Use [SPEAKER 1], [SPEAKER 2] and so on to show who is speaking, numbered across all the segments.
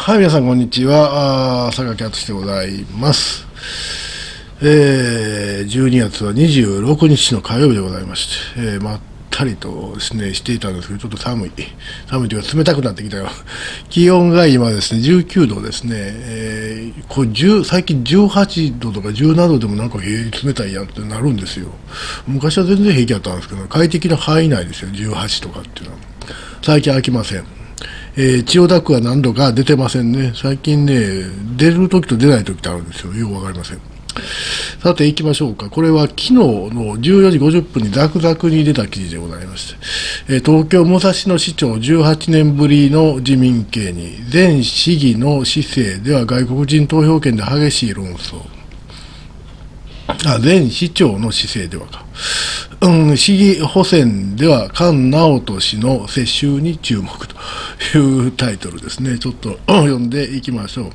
[SPEAKER 1] はい、皆さん、こんにちは。榊敦でございます。12月は26日の火曜日でございまして、まったりとですね、していたんですけど、ちょっと寒いというか、冷たくなってきたよ。気温が今ですね、19度ですね、最近18度とか17度でもなんか冷たいやんってなるんですよ。昔は全然平気だったんですけど、快適な範囲内ですよ、18とかっていうのは。最近飽きません。千代田区は何度か出てませんね。最近ね、出るときと出ないときってあるんですよ。よくわかりません。さて行きましょうか。これは昨日の14時50分にザクザクに出た記事でございまして、東京武蔵野市長18年ぶりの自民系に、前市議の市政では外国人投票権で激しい論争。前市長の市政ではか。市議補選では菅直人氏の世襲に注目というタイトルですね。ちょっと読んでいきましょう。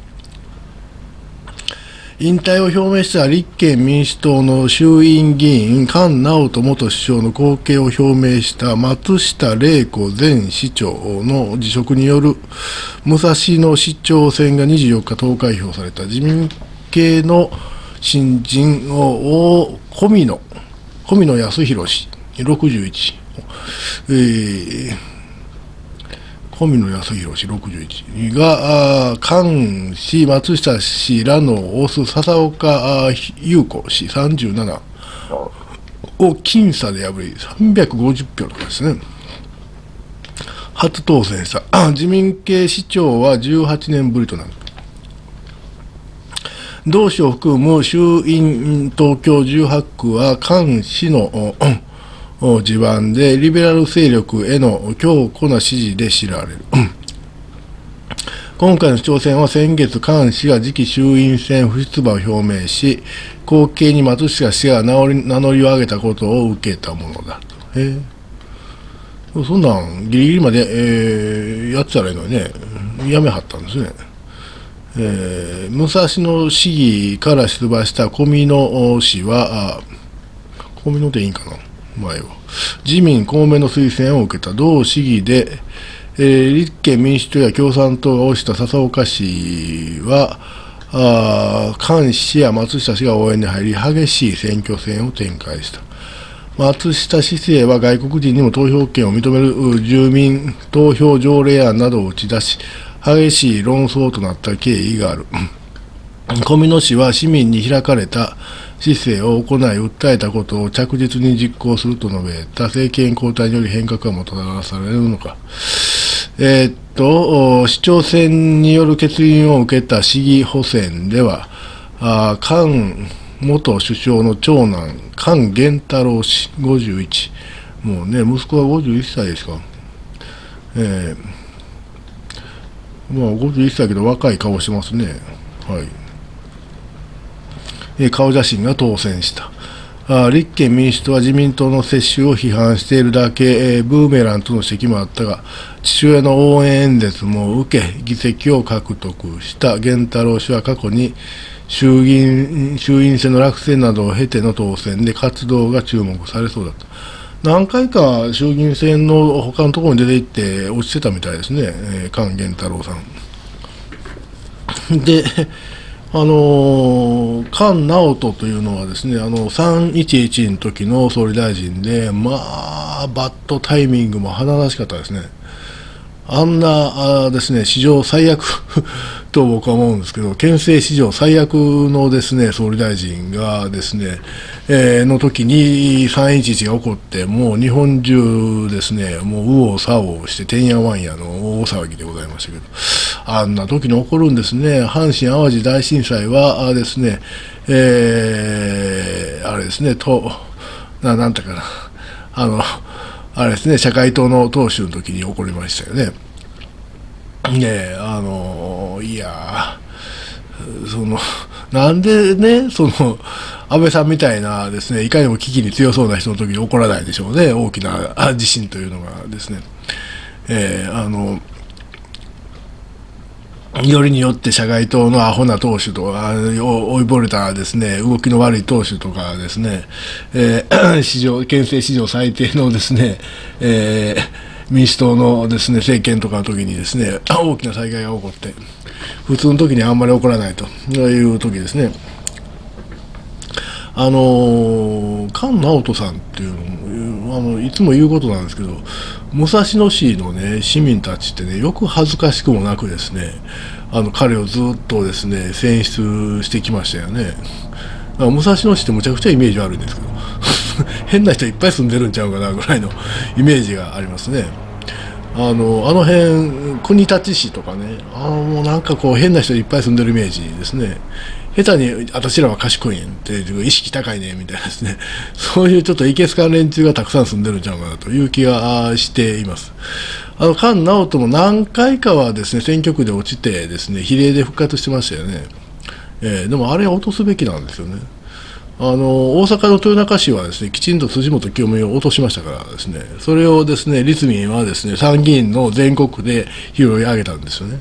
[SPEAKER 1] 引退を表明した立憲民主党の衆院議員菅直人元首相の後継を表明した松下玲子前市長の辞職による武蔵野市長選が24日投開票された。自民系の新人を小見野康弘氏61、小見野康弘氏61が菅氏、松下氏らの推す笹岡優子氏37を僅差で破り350票とかですね、初当選した。自民系市長は18年ぶりとなる。同氏を含む衆院東京18区は菅氏の地盤でリベラル勢力への強固な支持で知られる。今回の市長選は先月菅氏が次期衆院選不出馬を表明し、後継に松下氏が名乗りを上げたことを受けたものだと。そんなんギリギリまで、やってたらいいのにね、やめはったんですね。武蔵野市議から出馬した小見野氏は、小見野でいいんかな、前は。自民、公明の推薦を受けた。同市議で、立憲民主党や共産党が推した笹岡氏は、菅氏や松下氏が応援に入り、激しい選挙戦を展開した。松下市政は外国人にも投票権を認める住民投票条例案などを打ち出し、激しい論争となった経緯がある。小見野氏は市民に開かれた市政を行い、訴えたことを着実に実行すると述べた。政権交代により変革がもたらされるのか。市長選による欠員を受けた市議補選では、菅元首相の長男、菅源太郎氏51。もうね、息子は51歳ですか。まあ51歳だけど若い顔してますね。はい。顔写真が当選した。立憲民主党は自民党の接種を批判しているだけ、ブーメランとの指摘もあったが、父親の応援演説も受け、議席を獲得した源太郎氏は過去に衆院選の落選などを経ての当選で活動が注目されそうだった。何回か衆議院選の他のところに出て行って落ちてたみたいですね、菅源太郎さん。で、菅直人というのはですね、311の時の総理大臣で、まあ、バッドタイミングも華々しかったですね。あんなですね、史上最悪と僕は思うんですけど、憲政史上最悪のですね、総理大臣がですね、の時に311が起こって、もう日本中ですね、もう右往左往して、てんやわんやの大騒ぎでございましたけど、あんな時に起こるんですね。阪神・淡路大震災はですね、あれですね、なんていうかな、あれですね、社会党の党首の時に起こりましたよね。いやなんでね、安倍さんみたいなですね、いかにも危機に強そうな人の時に起こらないでしょうね、大きな地震というのがですね。よりによって社会党のアホな党首とか、追いぼれたですね、動きの悪い党首とかですね、憲政史上最低のですね、 民主党のですね政権とかの時にですね大きな災害が起こって、普通の時にあんまり起こらないという時ですね、菅直人さんっていういつも言うことなんですけど、武蔵野市のね市民たちってね、よく恥ずかしくもなくですね、彼をずっとですね選出してきましたよね。武蔵野市ってむちゃくちゃイメージ悪いんですけど変な人いっぱい住んでるんちゃうかなぐらいのイメージがありますね。あの辺国立市とかね、もうなんかこう変な人いっぱい住んでるイメージですね。下手に私らは賢いねんって意識高いねみたいなですね、そういうちょっといけすかん連中がたくさん住んでるんちゃうかなという気がしています。菅直人も何回かはですね選挙区で落ちてですね比例で復活してましたよね。でもあれは落とすべきなんですよね。大阪の豊中市はですねきちんと辻元清美を落としましたからですね、それをですね立民はですね参議院の全国区で拾い上げたんですよね。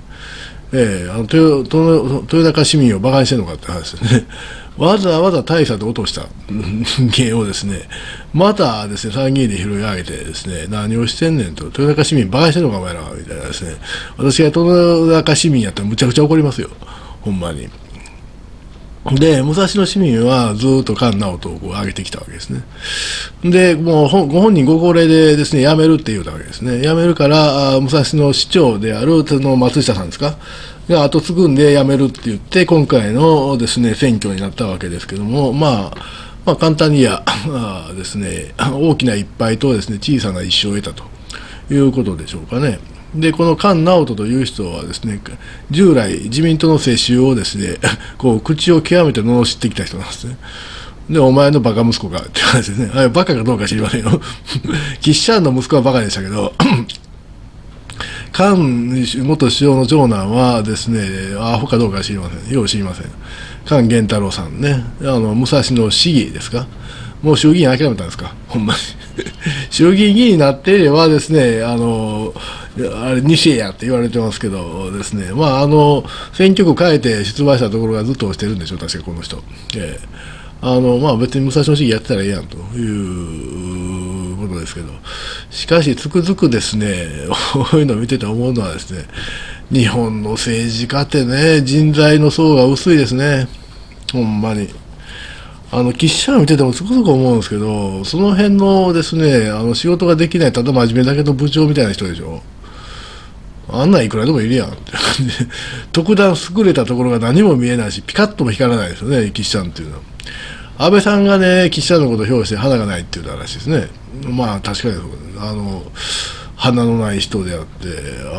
[SPEAKER 1] 豊中市民を馬鹿にしてるのかって話ですね。わざわざ大差で落とした芸をですね、またですね参議院で拾い上げてですね、何をしてんねんと、豊中市民馬鹿にしてるのかお前らみたいなですね、私が豊中市民やったらむちゃくちゃ怒りますよ、ほんまに。で、武蔵野市民はずっと菅直人をこう上げてきたわけですね。で、もうご本人ご高齢でですね、辞めるって言うたわけですね。辞めるから、武蔵野市長である松下さんですかが後継ぐんで辞めるって言って、今回のですね、選挙になったわけですけども、まあ簡単に言やですね、大きな一敗とですね、小さな一勝を得たということでしょうかね。でこの菅直人という人はですね、従来自民党の世襲をですねこう口を極めて罵ってきた人なんですね。でお前のバカ息子かって話ですね。あれバカかどうか知りませんよ岸シャンの息子はバカでしたけど菅元首相の長男はですねアホかどうか知りません、よう知りません。菅源太郎さんね、武蔵野市議ですか、もう衆議院諦めたんですか、ほんまに衆議院議員になっていればですね、あれ西やって言われてますけどですね、選挙区変えて出馬したところがずっと押してるんでしょう、確かこの人。別に武蔵野市議やってたらええやんということですけど、しかしつくづくですねこういうのを見てて思うのはですね、日本の政治家ってね、人材の層が薄いですね、ほんまに。岸シャン見ててもつくづく思うんですけど、その辺のですね仕事ができない、ただ真面目だけど部長みたいな人でしょ。あんなんいくらでもいるやんって感じで、特段優れたところが何も見えないし、ピカッとも光らないですよね、岸シャンっていうのは。安倍さんがね、岸シャンのことを評して花がないっていう話ですね。まあ確かに花のない人であって、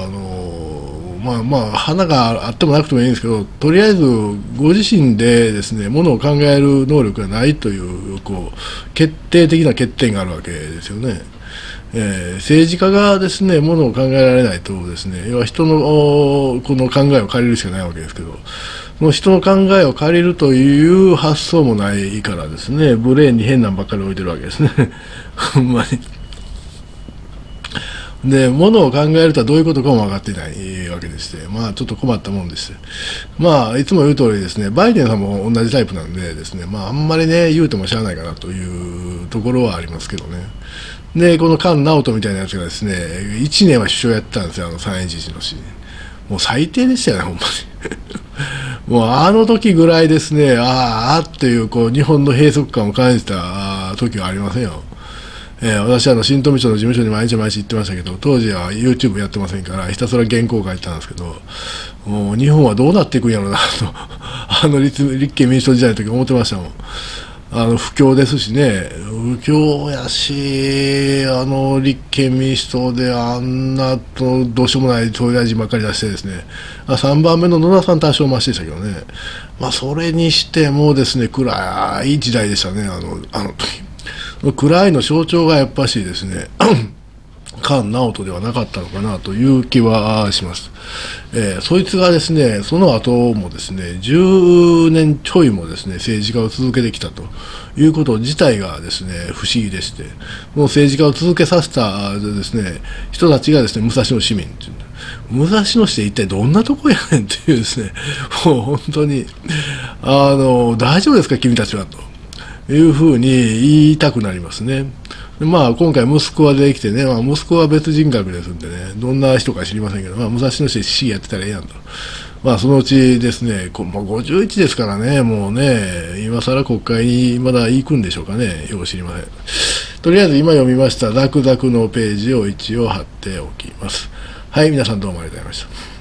[SPEAKER 1] 花があってもなくてもいいんですけど、とりあえずご自身でですねものを考える能力がないという決定的な欠点があるわけですよね。政治家がですねものを考えられないとですね、要は人のこの考えを借りるしかないわけですけど、その人の考えを借りるという発想もないからですね、ブレーンに変なんばっかり置いてるわけですねほんまに。で、ものを考えるとはどういうことかも分かっていないわけでして、ちょっと困ったもんです。いつも言う通りですね、バイデンさんも同じタイプなんでですね、あんまりね、言うてもしゃあないかなというところはありますけどね。で、この菅直人みたいなやつがですね、1年は首相やってたんですよ、3.11の市。もう最低でしたよね、ほんまに。もうあの時ぐらいですね、っていう日本の閉塞感を感じた時はありませんよ。私新富町の事務所に毎日行ってましたけど、当時は YouTube やってませんからひたすら原稿を書いてたんですけど、もう日本はどうなっていくんやろうなと立憲民主党時代の時思ってましたもん。不況ですしね、不況やし、立憲民主党であんなとどうしようもない総理大臣ばっかり出してですね、3番目の野田さん多少増しでしたけどね、それにしてもですね暗い時代でしたね、あの時。暗いの象徴がやっぱしですね菅直人ではなかったのかなという気はします。そいつがですねその後もですね10年ちょいもですね政治家を続けてきたということ自体がですね不思議でして、もう政治家を続けさせたですね人たちがですね武蔵野市民っていう、武蔵野市って一体どんなとこやねんっていうですね、もう本当に大丈夫ですか君たちはというふうに言いたくなりますね。 でまあ、今回、息子が出てきてね、まあ、息子は別人格ですんでね、どんな人か知りませんけど、まあ、武蔵野市市議やってたらええやんと。まあ、そのうちですね、もう51ですからね、もうね、今更国会にまだ行くんでしょうかね、よく知りません。とりあえず今読みました、ダクダクのページを一応貼っておきます。はい、皆さんどうもありがとうございました。